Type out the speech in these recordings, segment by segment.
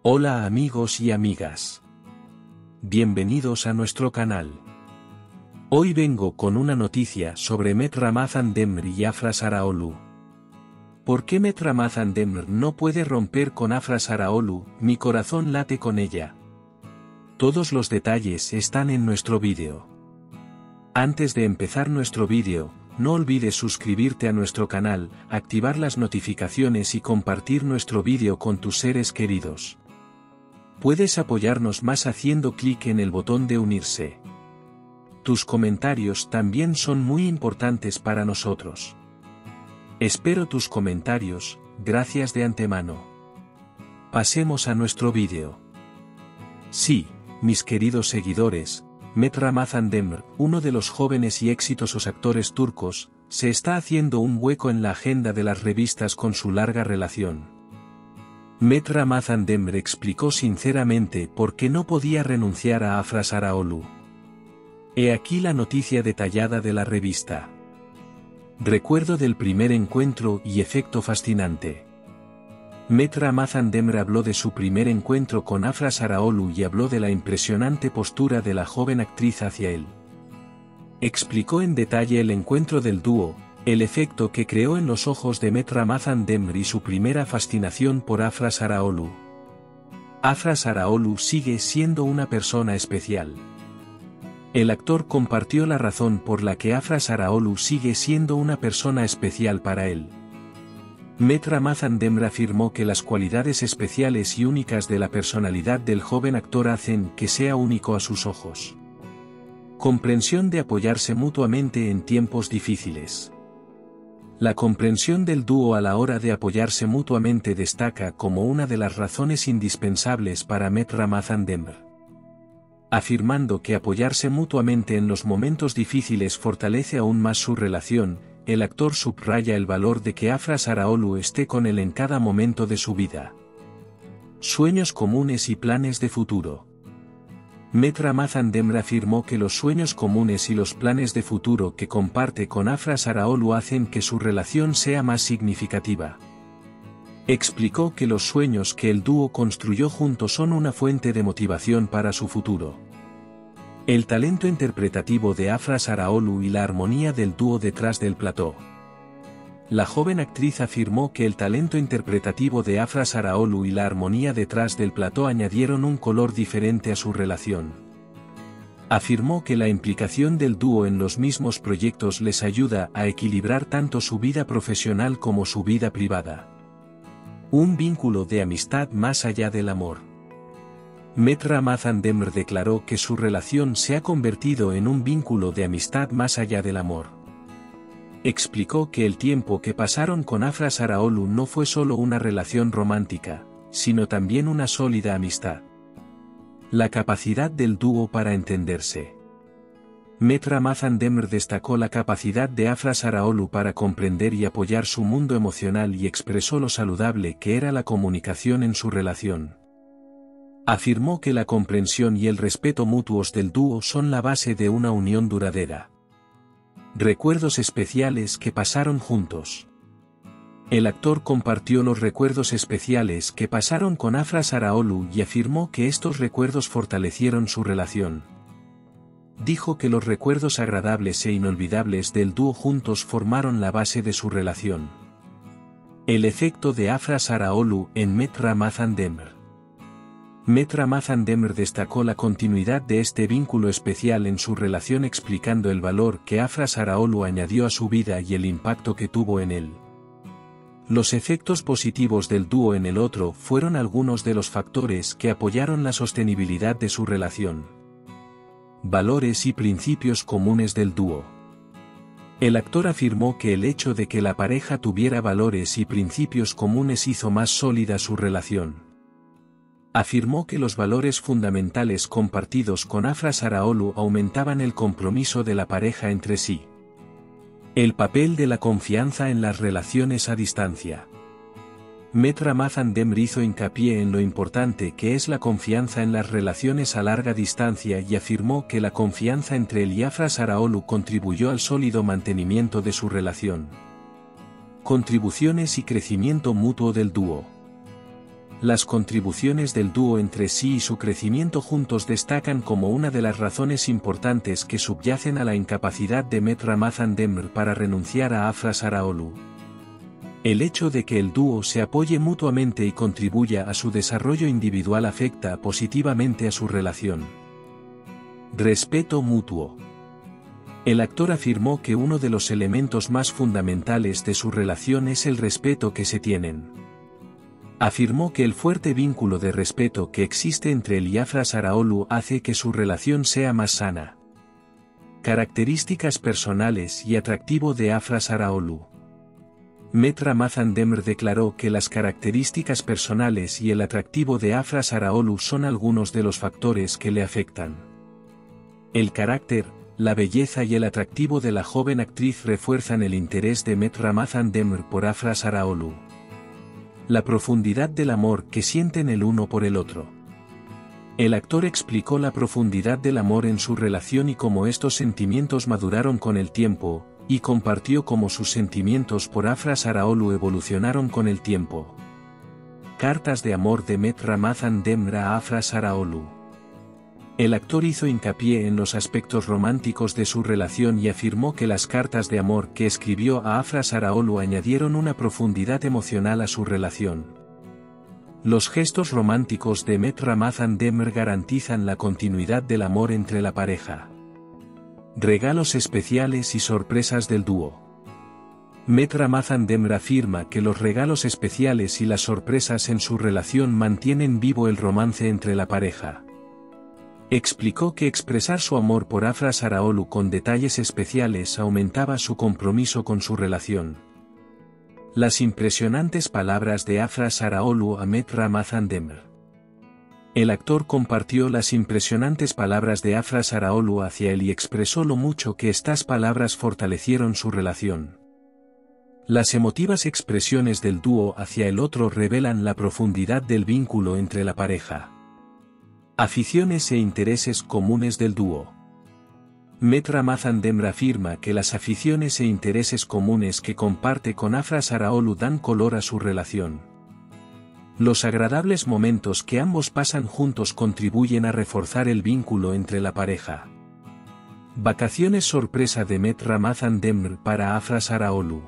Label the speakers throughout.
Speaker 1: Hola amigos y amigas. Bienvenidos a nuestro canal. Hoy vengo con una noticia sobre Met Ramazan Demr y Afras Araolu. ¿Por qué Met Ramazan Demr no puede romper con Afras Araolu? Mi corazón late con ella. Todos los detalles están en nuestro vídeo. Antes de empezar nuestro vídeo, no olvides suscribirte a nuestro canal, activar las notificaciones y compartir nuestro vídeo con tus seres queridos. Puedes apoyarnos más haciendo clic en el botón de unirse. Tus comentarios también son muy importantes para nosotros. Espero tus comentarios, gracias de antemano. Pasemos a nuestro vídeo. Sí, mis queridos seguidores, Met Ramazan Demr, uno de los jóvenes y exitosos actores turcos, se está haciendo un hueco en la agenda de las revistas con su larga relación. Met Ramazan Demr explicó sinceramente por qué no podía renunciar a Afras Araolu. He aquí la noticia detallada de la revista. Recuerdo del primer encuentro y efecto fascinante. Met Ramazan Demr habló de su primer encuentro con Afras Araolu y habló de la impresionante postura de la joven actriz hacia él. Explicó en detalle el encuentro del dúo, el efecto que creó en los ojos de Met Ramazan Demr y su primera fascinación por Afras Araolu. Afras Araolu sigue siendo una persona especial. El actor compartió la razón por la que Afras Araolu sigue siendo una persona especial para él. Met Ramazan Demr afirmó que las cualidades especiales y únicas de la personalidad del joven actor hacen que sea único a sus ojos. Comprensión de apoyarse mutuamente en tiempos difíciles. La comprensión del dúo a la hora de apoyarse mutuamente destaca como una de las razones indispensables para Met Ramazan Demr. Afirmando que apoyarse mutuamente en los momentos difíciles fortalece aún más su relación, el actor subraya el valor de que Afras Araolu esté con él en cada momento de su vida. Sueños comunes y planes de futuro. Met Ramazan Demr afirmó que los sueños comunes y los planes de futuro que comparte con Afras Araolu hacen que su relación sea más significativa. Explicó que los sueños que el dúo construyó juntos son una fuente de motivación para su futuro. El talento interpretativo de Afras Araolu y la armonía del dúo detrás del plató. La joven actriz afirmó que el talento interpretativo de Afras Araolu y la armonía detrás del plató añadieron un color diferente a su relación. Afirmó que la implicación del dúo en los mismos proyectos les ayuda a equilibrar tanto su vida profesional como su vida privada. Un vínculo de amistad más allá del amor. Met Ramazan Demr declaró que su relación se ha convertido en un vínculo de amistad más allá del amor. Explicó que el tiempo que pasaron con Afras Araolu no fue solo una relación romántica, sino también una sólida amistad. La capacidad del dúo para entenderse. Met Ramazan Demr destacó la capacidad de Afras Araolu para comprender y apoyar su mundo emocional y expresó lo saludable que era la comunicación en su relación. Afirmó que la comprensión y el respeto mutuos del dúo son la base de una unión duradera. Recuerdos especiales que pasaron juntos. El actor compartió los recuerdos especiales que pasaron con Afras Araolu y afirmó que estos recuerdos fortalecieron su relación. Dijo que los recuerdos agradables e inolvidables del dúo juntos formaron la base de su relación. El efecto de Afras Araolu en Met Ramazan Demr. Met Ramazan Demr destacó la continuidad de este vínculo especial en su relación explicando el valor que Afras Araolu añadió a su vida y el impacto que tuvo en él. Los efectos positivos del dúo en el otro fueron algunos de los factores que apoyaron la sostenibilidad de su relación. Valores y principios comunes del dúo. El actor afirmó que el hecho de que la pareja tuviera valores y principios comunes hizo más sólida su relación. Afirmó que los valores fundamentales compartidos con Afras Araolu aumentaban el compromiso de la pareja entre sí. El papel de la confianza en las relaciones a distancia. Met Ramazan Demr hizo hincapié en lo importante que es la confianza en las relaciones a larga distancia y afirmó que la confianza entre él y Afras Araolu contribuyó al sólido mantenimiento de su relación. Contribuciones y crecimiento mutuo del dúo. Las contribuciones del dúo entre sí y su crecimiento juntos destacan como una de las razones importantes que subyacen a la incapacidad de Met Ramazan Demr para renunciar a Afras Araolu. El hecho de que el dúo se apoye mutuamente y contribuya a su desarrollo individual afecta positivamente a su relación. Respeto mutuo. El actor afirmó que uno de los elementos más fundamentales de su relación es el respeto que se tienen. Afirmó que el fuerte vínculo de respeto que existe entre él y Afras Araolu hace que su relación sea más sana. Características personales y atractivo de Afras Araolu. Met Ramazan Demr declaró que las características personales y el atractivo de Afras Araolu son algunos de los factores que le afectan. El carácter, la belleza y el atractivo de la joven actriz refuerzan el interés de Met Ramazan Demr por Afras Araolu. La profundidad del amor que sienten el uno por el otro. El actor explicó la profundidad del amor en su relación y cómo estos sentimientos maduraron con el tiempo, y compartió cómo sus sentimientos por Afras Araolu evolucionaron con el tiempo. Cartas de amor de Met Ramazan Demr a Afras Araolu. El actor hizo hincapié en los aspectos románticos de su relación y afirmó que las cartas de amor que escribió a Afras Araolu añadieron una profundidad emocional a su relación. Los gestos románticos de Met Ramazan Demr garantizan la continuidad del amor entre la pareja. Regalos especiales y sorpresas del dúo. Met Ramazan Demr afirma que los regalos especiales y las sorpresas en su relación mantienen vivo el romance entre la pareja. Explicó que expresar su amor por Afras Araolu con detalles especiales aumentaba su compromiso con su relación. Las impresionantes palabras de Afras Araolu a Met Ramazan Demr. El actor compartió las impresionantes palabras de Afras Araolu hacia él y expresó lo mucho que estas palabras fortalecieron su relación. Las emotivas expresiones del dúo hacia el otro revelan la profundidad del vínculo entre la pareja. Aficiones e intereses comunes del dúo. Met Ramazan Demr afirma que las aficiones e intereses comunes que comparte con Afras Araolu dan color a su relación. Los agradables momentos que ambos pasan juntos contribuyen a reforzar el vínculo entre la pareja. Vacaciones sorpresa de Met Ramazan Demr para Afras Araolu.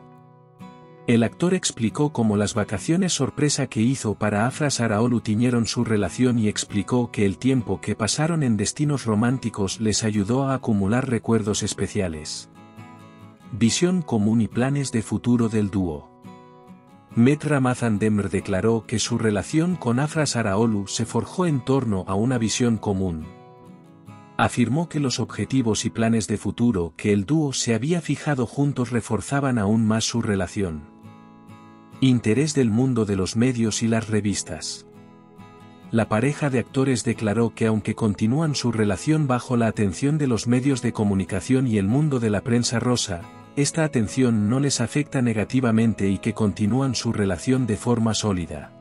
Speaker 1: El actor explicó cómo las vacaciones sorpresa que hizo para Afras Araolu tiñeron su relación y explicó que el tiempo que pasaron en destinos románticos les ayudó a acumular recuerdos especiales. Visión común y planes de futuro del dúo. Met Ramazan Demr declaró que su relación con Afras Araolu se forjó en torno a una visión común. Afirmó que los objetivos y planes de futuro que el dúo se había fijado juntos reforzaban aún más su relación. Interés del mundo de los medios y las revistas. La pareja de actores declaró que aunque continúan su relación bajo la atención de los medios de comunicación y el mundo de la prensa rosa, esta atención no les afecta negativamente y que continúan su relación de forma sólida.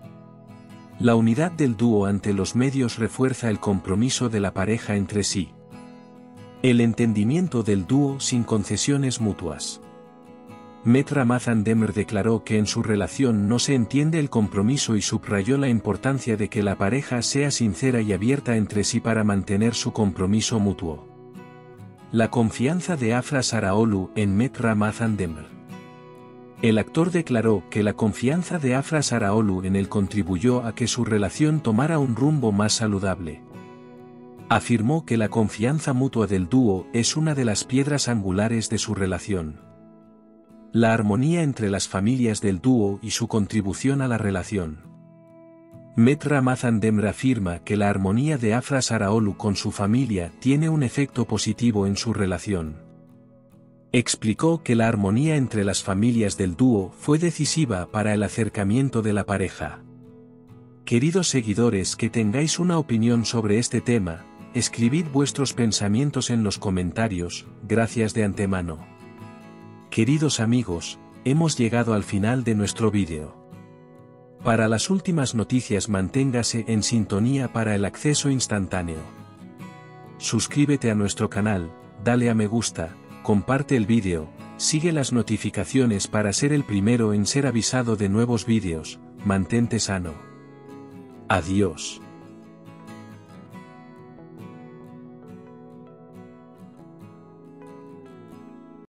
Speaker 1: La unidad del dúo ante los medios refuerza el compromiso de la pareja entre sí. El entendimiento del dúo sin concesiones mutuas. Met Ramazan Demr declaró que en su relación no se entiende el compromiso y subrayó la importancia de que la pareja sea sincera y abierta entre sí para mantener su compromiso mutuo. La confianza de Afras Araolu en Met Ramazan Demr. El actor declaró que la confianza de Afras Araolu en él contribuyó a que su relación tomara un rumbo más saludable. Afirmó que la confianza mutua del dúo es una de las piedras angulares de su relación. La armonía entre las familias del dúo y su contribución a la relación. Met Ramazan Demr afirma que la armonía de Afras Araolu con su familia tiene un efecto positivo en su relación. Explicó que la armonía entre las familias del dúo fue decisiva para el acercamiento de la pareja. Queridos seguidores, que tengáis una opinión sobre este tema, escribid vuestros pensamientos en los comentarios, gracias de antemano. Queridos amigos, hemos llegado al final de nuestro vídeo. Para las últimas noticias manténgase en sintonía para el acceso instantáneo. Suscríbete a nuestro canal, dale a me gusta, comparte el vídeo, sigue las notificaciones para ser el primero en ser avisado de nuevos vídeos, mantente sano. Adiós.